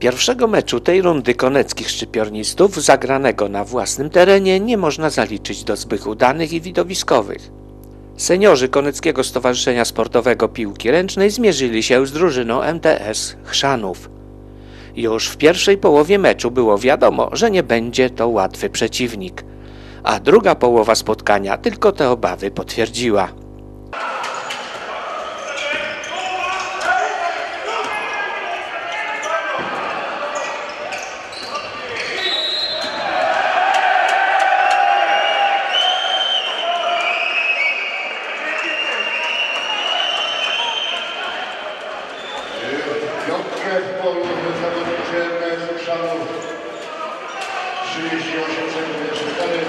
Pierwszego meczu tej rundy koneckich szczypiornistów, zagranego na własnym terenie, nie można zaliczyć do zbyt udanych i widowiskowych. Seniorzy Koneckiego Stowarzyszenia Sportowego Piłki Ręcznej zmierzyli się z drużyną MTS Chrzanów. Już w pierwszej połowie meczu było wiadomo, że nie będzie to łatwy przeciwnik, a druga połowa spotkania tylko te obawy potwierdziła. Piątkę w polu zawodniczy MTS Chrzanów 38-4.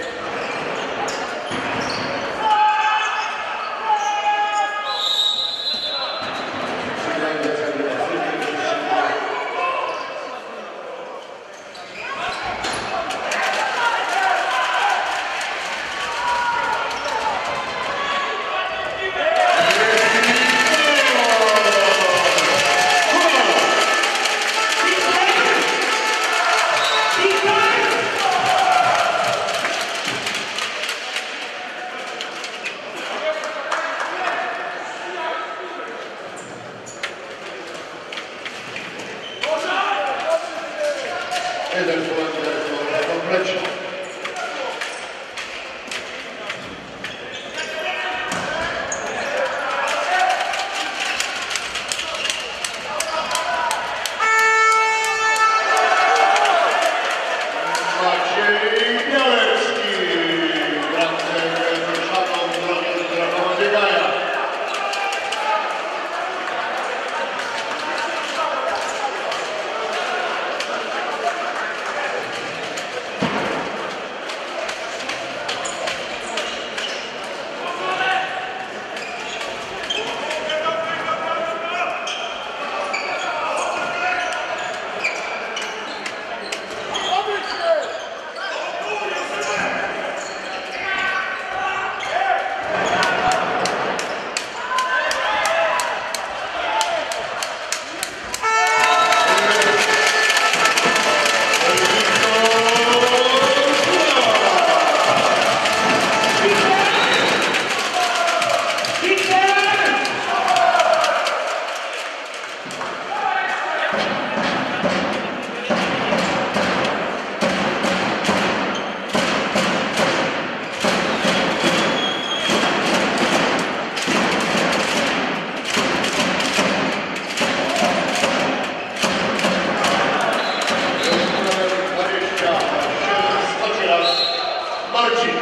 Jeden w komplecie. Maciej Bialecki, bramce Chrzanów, Rafała Biegaja. Marcin.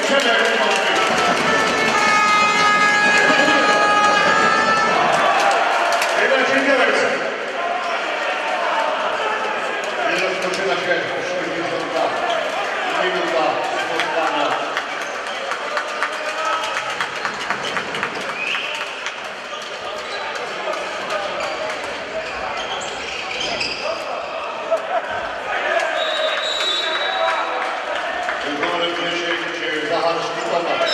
Rozpoczyna się 62 minuta spotkania. Numer 10 Zacharski Tomasz.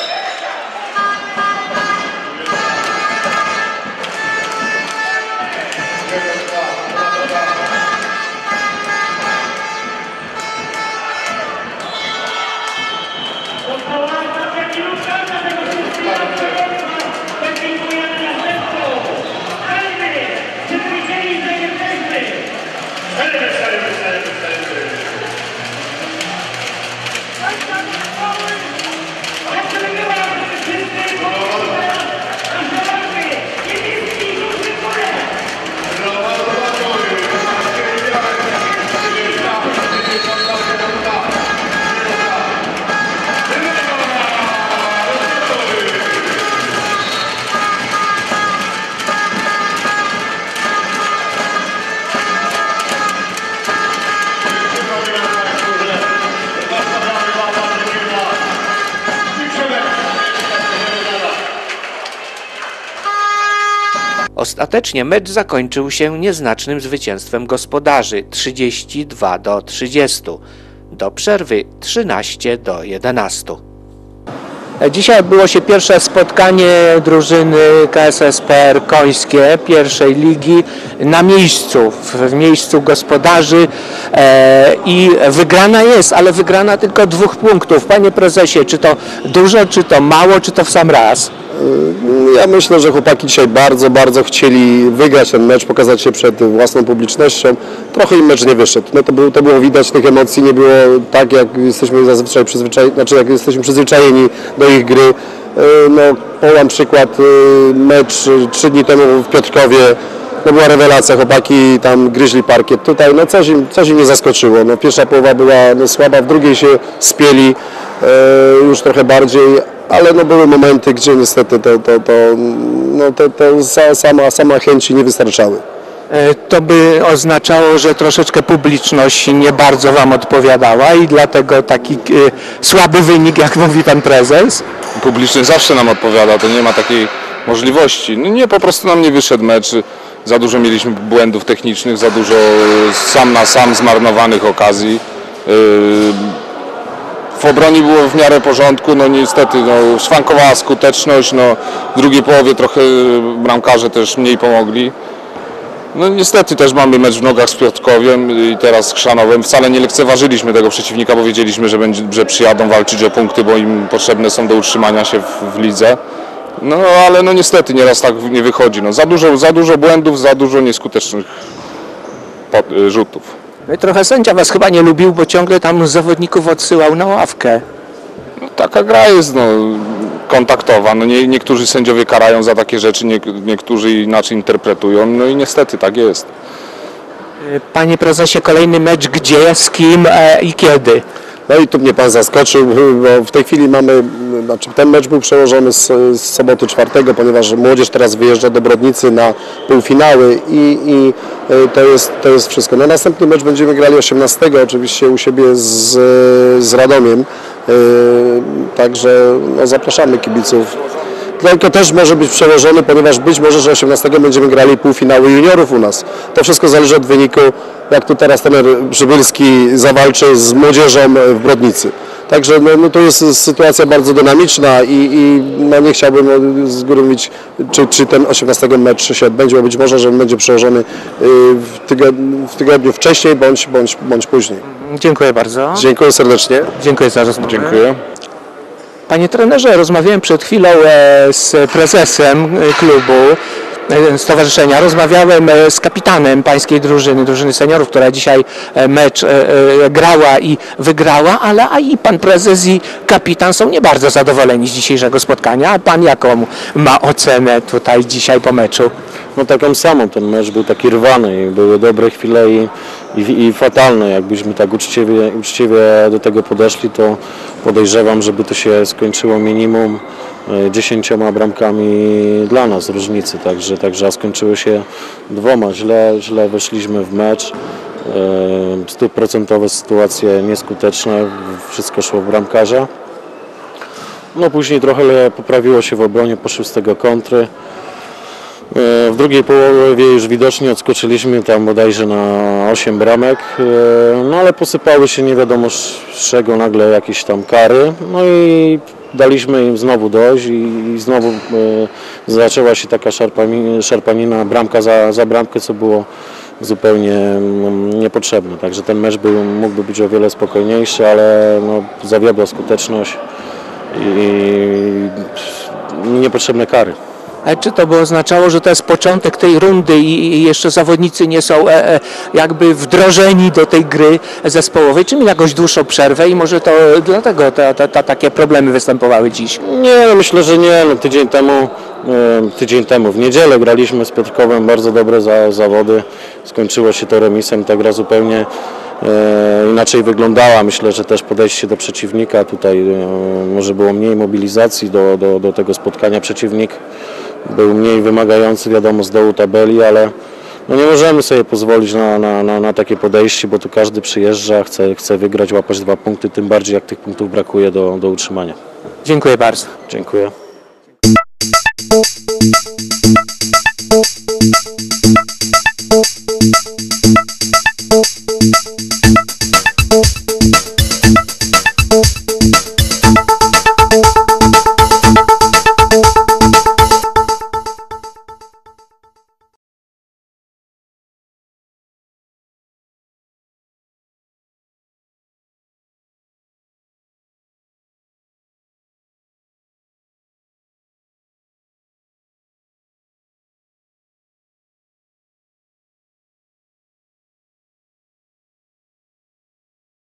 Ostatecznie mecz zakończył się nieznacznym zwycięstwem gospodarzy 32-30. Do przerwy 13-11. Dzisiaj odbyło się pierwsze spotkanie drużyny KSSPR Końskie pierwszej ligi na miejscu, w miejscu gospodarzy i wygrana jest, ale wygrana tylko 2 punktów. Panie prezesie, czy to dużo, czy to mało, czy to w sam raz? Ja myślę, że chłopaki dzisiaj bardzo chcieli wygrać ten mecz, pokazać się przed własną publicznością. Trochę im mecz nie wyszedł. No to było widać, tych emocji nie było tak, jak jesteśmy zazwyczaj jak jesteśmy przyzwyczajeni do ich gry. No, podam przykład, mecz 3 dni temu w Piotrkowie. No była rewelacja, chłopaki tam gryźli parkiet. Tutaj no coś im nie zaskoczyło. No, pierwsza połowa była słaba, w drugiej się spieli już trochę bardziej. Ale no były momenty, gdzie niestety sama chęci nie wystarczały. To by oznaczało, że troszeczkę publiczność nie bardzo Wam odpowiadała i dlatego taki słaby wynik, jak mówi Pan Prezes? Publiczność zawsze nam odpowiada, to nie ma takiej możliwości. No nie, po prostu nam nie wyszedł mecz. Za dużo mieliśmy błędów technicznych, za dużo sam na sam zmarnowanych okazji. W obronie było w miarę porządku, no niestety szwankowała skuteczność, no w drugiej połowie trochę bramkarze też mniej pomogli. No niestety też mamy mecz w nogach z Piotrkowiem i teraz z Chrzanowem. Wcale nie lekceważyliśmy tego przeciwnika, bo wiedzieliśmy, że przyjadą walczyć o punkty, bo im potrzebne są do utrzymania się w lidze. No ale no niestety nieraz tak nie wychodzi. No, za dużo błędów, za dużo nieskutecznych rzutów. No i trochę sędzia Was chyba nie lubił, bo ciągle tam zawodników odsyłał na ławkę. No, taka gra jest kontaktowa. No, niektórzy sędziowie karają za takie rzeczy, niektórzy inaczej interpretują. No i niestety tak jest. Panie prezesie, kolejny mecz gdzie, z kim i kiedy? No i tu mnie Pan zaskoczył, bo w tej chwili ten mecz był przełożony z soboty 4, ponieważ młodzież teraz wyjeżdża do Brodnicy na półfinały i to jest wszystko. Na następny mecz będziemy grali 18 oczywiście u siebie z Radomiem, także no, zapraszamy kibiców. Tylko też może być przełożony, ponieważ być może, że 18 będziemy grali półfinały juniorów u nas. To wszystko zależy od wyniku, jak tu teraz trener Przybylski zawalczy z młodzieżą w Brodnicy. Także no, to jest sytuacja bardzo dynamiczna i no, nie chciałbym z góry mówić, czy ten 18 mecz się odbędzie, bo być może, że będzie przełożony w tygodniu wcześniej bądź później. Dziękuję bardzo. Dziękuję serdecznie. Dziękuję za rozmowę. Dziękuję. Panie trenerze, rozmawiałem przed chwilą z prezesem klubu, stowarzyszenia. Rozmawiałem z kapitanem pańskiej drużyny seniorów, która dzisiaj mecz grała i wygrała, ale i pan prezes i kapitan są nie bardzo zadowoleni z dzisiejszego spotkania. A pan jaką ma ocenę tutaj dzisiaj po meczu? no taką samą. Ten mecz był taki rwany i były dobre chwile i fatalne. Jakbyśmy tak uczciwie do tego podeszli, to podejrzewam, żeby to się skończyło minimum 10 bramkami dla nas różnicy, także a skończyły się 2. Źle weszliśmy w mecz. 100% sytuacje nieskuteczne, wszystko szło w bramkarza. No później trochę poprawiło się w obronie, poszły z tego kontry. W drugiej połowie już widocznie odskoczyliśmy tam bodajże na 8 bramek, no ale posypały się nie wiadomo z czego nagle jakieś tam kary, no i daliśmy im znowu dojść i znowu zaczęła się taka szarpanina, bramka za bramkę, co było zupełnie niepotrzebne. Także ten mecz mógłby być o wiele spokojniejszy, ale no, zawiodła skuteczność i niepotrzebne kary. Ale czy to by oznaczało, że to jest początek tej rundy i jeszcze zawodnicy nie są jakby wdrożeni do tej gry zespołowej, czy mieli jakąś dłuższą przerwę i może to dlatego takie problemy występowały dziś? Nie, no myślę, że nie. No, tydzień temu w niedzielę graliśmy z Piotrkowem bardzo dobre zawody. Skończyło się to remisem. Ta gra zupełnie inaczej wyglądała. Myślę, że też podejście do przeciwnika. Tutaj może było mniej mobilizacji do tego spotkania. Przeciwnik był mniej wymagający, wiadomo, z dołu tabeli, ale no nie możemy sobie pozwolić na takie podejście, bo tu każdy przyjeżdża, chce wygrać, łapać 2 punkty, tym bardziej jak tych punktów brakuje do utrzymania. Dziękuję bardzo. Dziękuję.